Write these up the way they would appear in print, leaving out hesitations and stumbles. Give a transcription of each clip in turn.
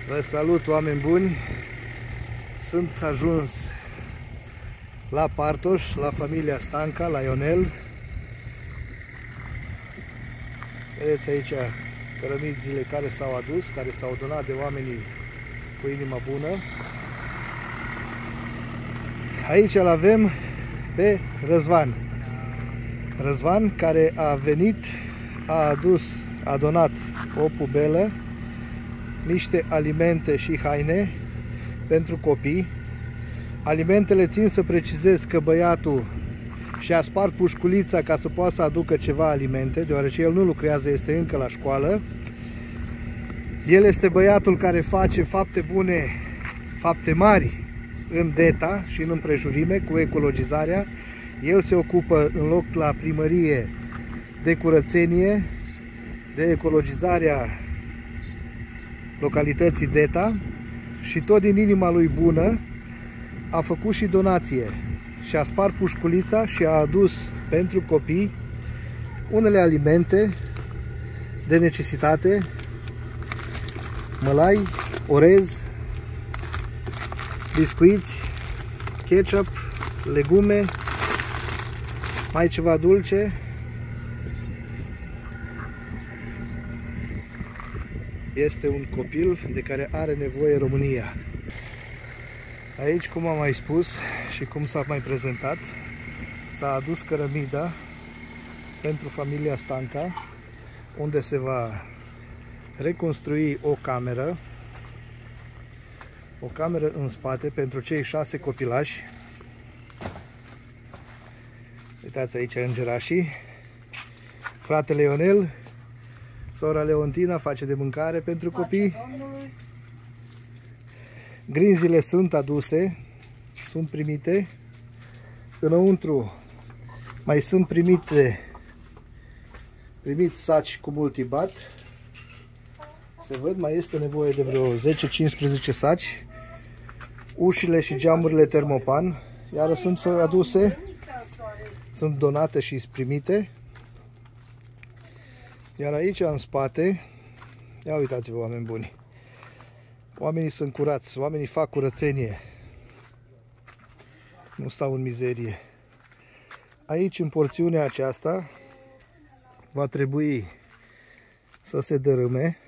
Vă salut, oameni buni! Sunt ajuns la Partoș, la familia Stanca, la Ionel. Vedeți aici cărămizile care s-au adus, care s-au donat de oamenii cu inima bună. Aici îl avem pe Răzvan. Răzvan, care a venit, a donat o pubelă, niște alimente și haine pentru copii. Alimentele, țin să precizez că băiatul și-a spart pușculița ca să poată să aducă ceva alimente, deoarece el nu lucrează, este încă la școală. El este băiatul care face fapte bune, fapte mari în DETA și în împrejurime cu ecologizarea. El se ocupă în loc la primărie de curățenie, de ecologizarea localității DETA și tot din inima lui bună a făcut și donație și a spart pușculița și a adus pentru copii unele alimente de necesitate, mălai, orez, biscuiți, ketchup, legume, mai ceva dulce. Este un copil de care are nevoie România. Aici, cum am mai spus și cum s-a mai prezentat, s-a adus cărămida pentru familia Stanca, unde se va reconstrui o cameră în spate pentru cei 6 copilași. Uitați aici îngerașii. Fratele Ionel, sora Leontina face de mâncare pentru copii. Grinzile sunt aduse, sunt primite. Înăuntru mai sunt primiți saci cu multibat. Se văd, mai este nevoie de vreo 10-15 saci. Ușile și geamurile termopan, iar sunt aduse, sunt donate și primite. Iar aici în spate, ia uitați-vă, oameni buni, oamenii sunt curați, oamenii fac curățenie, nu stau în mizerie. Aici, în porțiunea aceasta, va trebui să se dărâme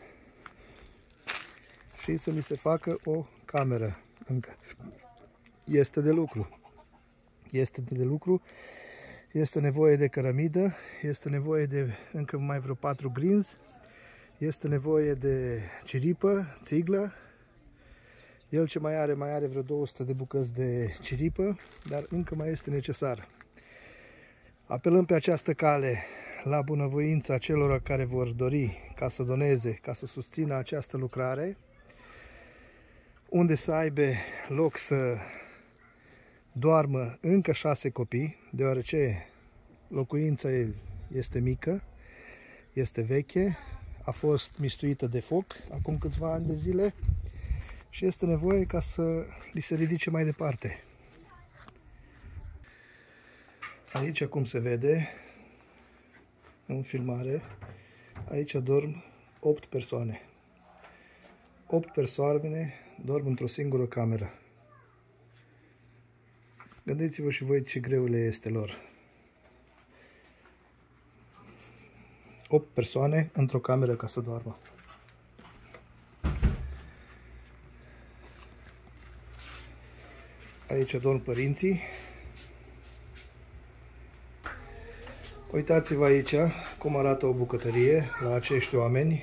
și să mi se facă o cameră încă. Este de lucru. Este de lucru. Este nevoie de cărămidă, este nevoie de încă mai vreo 4 grinzi, este nevoie de ciripă, țiglă. El ce mai are vreo 200 de bucăți de ciripă, dar încă mai este necesar. Apelăm pe această cale la bunăvoința celor care vor dori ca să doneze, ca să susțină această lucrare, unde să aibă loc să doarmă încă 6 copii, deoarece locuința este mică, este veche, a fost mistuită de foc acum câțiva ani de zile și este nevoie ca să li se ridice mai departe. Aici, cum se vede în filmare, aici dorm 8 persoane. 8 persoane dorm într-o singură cameră. Gândiți-vă și voi ce greu le este lor. 8 persoane într-o cameră ca să doarmă. Aici dorm părinții. Uitați-vă aici cum arată o bucătărie la acești oameni.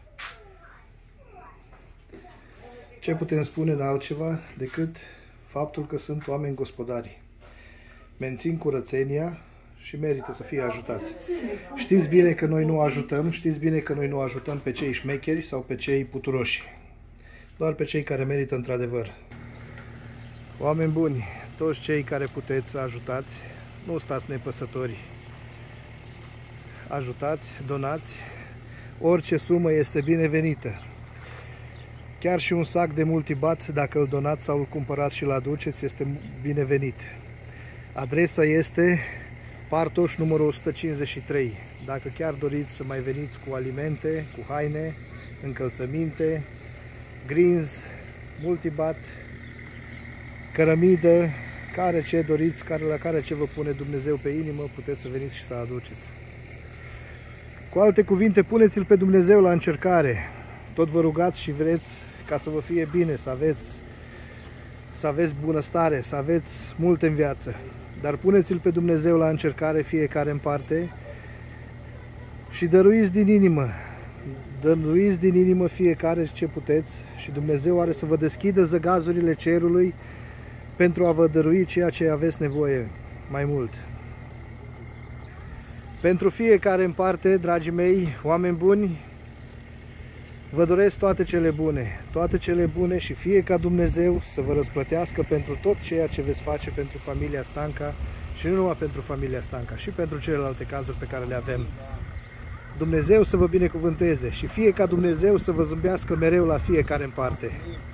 Ce putem spune de altceva decât faptul că sunt oameni gospodari. Mențin curățenia și merită să fie ajutați. Știți bine că noi nu ajutăm, pe cei șmecheri sau pe cei puturoși. Doar pe cei care merită într-adevăr. Oameni buni, toți cei care puteți să ajutați, nu stați nepăsători. Ajutați, donați, orice sumă este binevenită. Chiar și un sac de multibat, dacă îl donați sau îl cumpărați și îl aduceți, este binevenit. Adresa este Partoș, numărul 153. Dacă chiar doriți să mai veniți cu alimente, cu haine, încălțăminte, greens, multibat, cărămidă, care ce doriți, la care ce vă pune Dumnezeu pe inimă, puteți să veniți și să aduceți. Cu alte cuvinte, puneți-L pe Dumnezeu la încercare. Tot vă rugați și vreți ca să vă fie bine, să aveți bunăstare, să aveți multe în viață. Dar puneți-L pe Dumnezeu la încercare fiecare în parte și dăruiți din inimă. Dăruiți din inimă fiecare ce puteți și Dumnezeu are să vă deschidă zăgazurile cerului pentru a vă dărui ceea ce aveți nevoie mai mult. Pentru fiecare în parte, dragii mei, oameni buni, vă doresc toate cele bune și fie ca Dumnezeu să vă răsplătească pentru tot ceea ce veți face pentru familia Stanca și nu numai pentru familia Stanca, și pentru celelalte cazuri pe care le avem. Dumnezeu să vă binecuvânteze și fie ca Dumnezeu să vă zâmbească mereu la fiecare în parte.